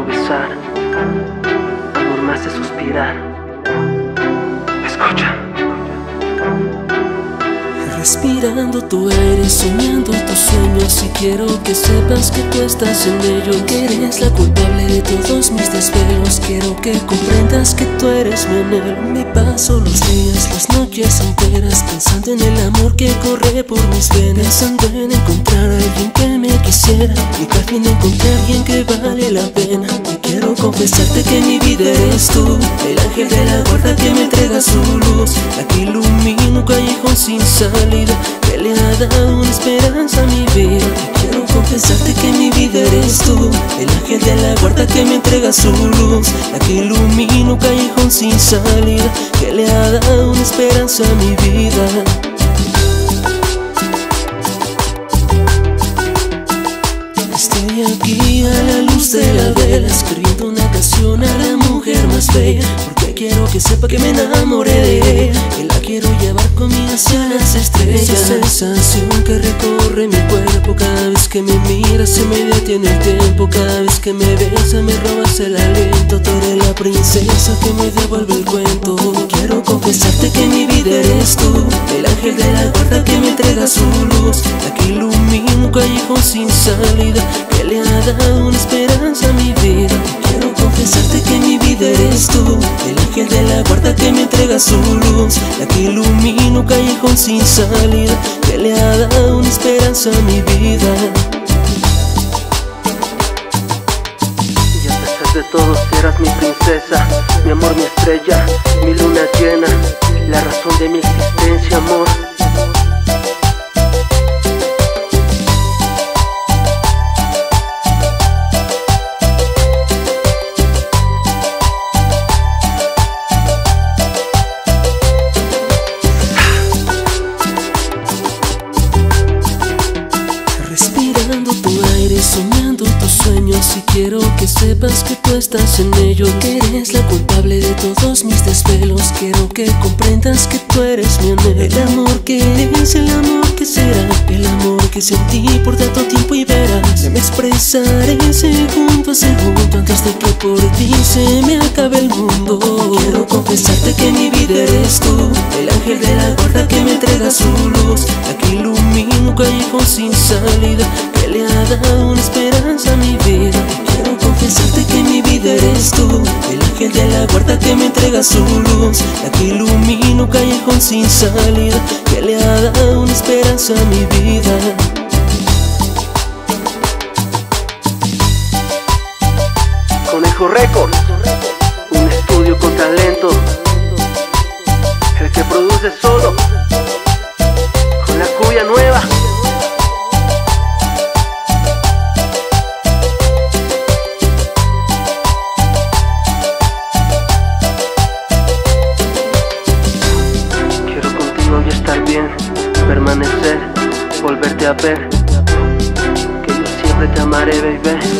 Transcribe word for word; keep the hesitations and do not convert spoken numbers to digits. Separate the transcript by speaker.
Speaker 1: besar, amor me hace suspirar. Escucha.
Speaker 2: Respirando tu aire, soñando tus sueños, y quiero que sepas que tú estás en ello, que eres la culpable de todos mis desvelos. Quiero que comprendas que tú eres mi anhelo. Me paso los días, las noches enteras, pensando en el amor que corre por mis venas, pensando en encontrar a alguien que me quisiera, y que al fin encontré a alguien que vale la pena. Y quiero confesarte que mi vida eres tú, el ángel de la guarda que me entrega su luz, la que ilumina un callejón sin salida, que le ha dado una esperanza a mi vida. Y quiero confesarte que mi vida eres tú, el ángel de la guarda que me entrega su luz, la que ilumina un callejón sin salida, que le ha dado una esperanza a mi vida. Estoy aquí a la luz de la vela, escribiendo una canción a la mujer más bella, porque quiero que sepa que me enamoré de ella, y la quiero llevar conmigo hacia las estrellas. Esa sensación que recorre mi cuerpo, cada vez que me miras se me detiene el tiempo, cada vez que me besas me robas el aliento. Tú eres la princesa que me devuelve el cuento. Quiero confesarte que mi vida eres tú, el ángel de la guarda que me entrega su luz, la que ilumina un callejón sin salida, que le ha dado una esperanza a mi vida. Quiero confesarte que mi vida eres tú, el ángel de la guarda que me entrega su luz, la que ilumina un callejón sin salida, que le ha dado una esperanza a mi vida.
Speaker 1: Y a pesar de todo, si eras mi princesa, mi amor, mi estrella, mi luna llena, la razón de mi existencia, amor.
Speaker 2: Respirando tu aire, soñando tus sueños, y quiero que sepas que tú estás en ello, que eres la culpable de todos mis desvelos. Quiero que comprendas que tú eres mi anhelo, el amor que es, el amor que será, el amor que sentí por tanto tiempo, y verás que me expresaré segundo a segundo antes de que por ti se me acabe el mundo. Quiero confesarte que mi vida eres tú, el ángel de la guarda que me entrega su luz, la que ilumina un callejón sin salida, que le ha dado una esperanza a mi vida. Quiero confesarte que mi vida eres tú, el ángel de la guarda que me entrega su luz, la que ilumina un callejón sin salida, que le ha dado una esperanza a mi vida.
Speaker 1: Conejo Records, un estudio con talento, el que produce solo, con la cuya nueva. Quiero contigo y estar bien, permanecer, volverte a ver, que yo siempre te amaré, baby.